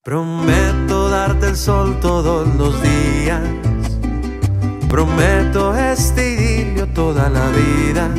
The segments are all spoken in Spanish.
Prometo darte el sol todos los días. Prometo este idilio toda la vida.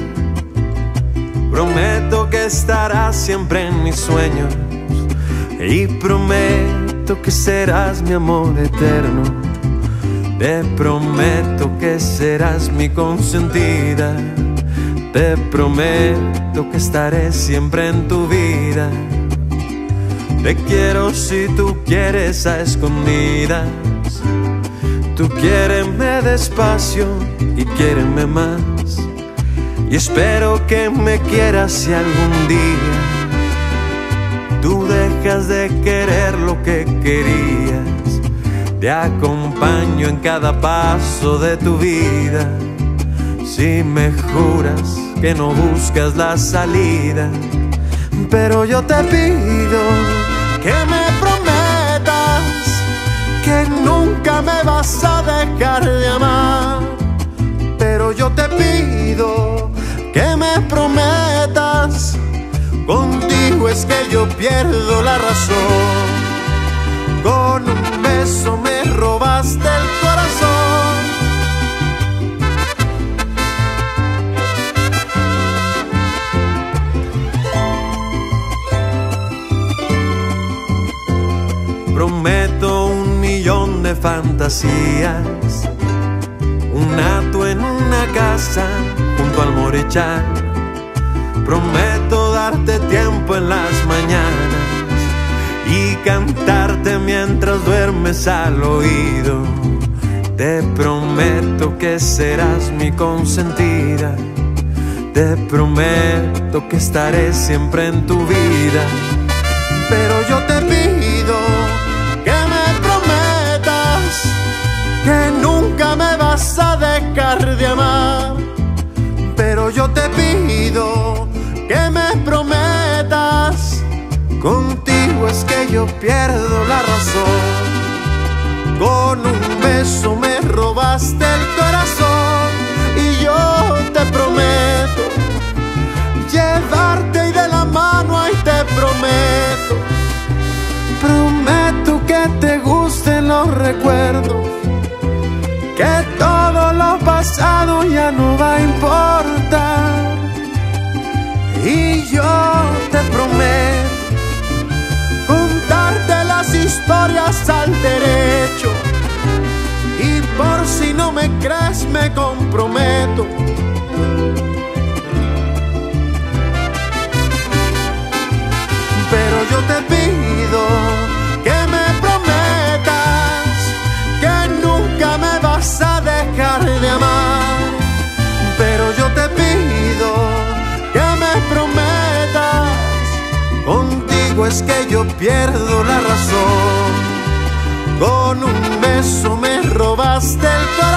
Prometo que estarás siempre en mis sueños. Y prometo que serás mi amor eterno. Te prometo que serás mi consentida. Te prometo que estaré siempre en tu vida. Te quiero si tú quieres a escondidas. Tú quiéreme despacio y quiéreme más. Y espero que me quieras si algún día tú dejas de querer lo que querías. Te acompaño en cada paso de tu vida. Si me juras que no buscas la salida. Pero yo te pido que me prometas que nunca me vas a dejar de amar. Pero yo te pido que me prometas, contigo es que yo pierdo la razón. Con un beso me robaste el corazón. Prometo 1.000.000 de fantasías, un hato en una casa junto al Morichal. Prometo darte tiempo en las mañanas y cantarte mientras duermes al oído. Te prometo que serás mi consentida. Te prometo que estaré siempre en tu vida. Pero yo te pido que me prometas que nunca me vas a dejar de amar. Pero yo te pido que me prometas, contigo es que yo pierdo la razón. Con un beso me robaste el corazón. Y yo te prometo llevarte y de la mano, ahí te prometo. Prometo que te gusten los recuerdos, que todo lo pasado ya no va a importar. Y yo te prometo contarte las historias al derecho. Y por si no me crees me comprometo pero yo te pido que me prometas que nunca me vas a dejar de amar. Pero yo te pido que me prometas, contigo es que yo pierdo la razón. Con un beso me robaste el corazón.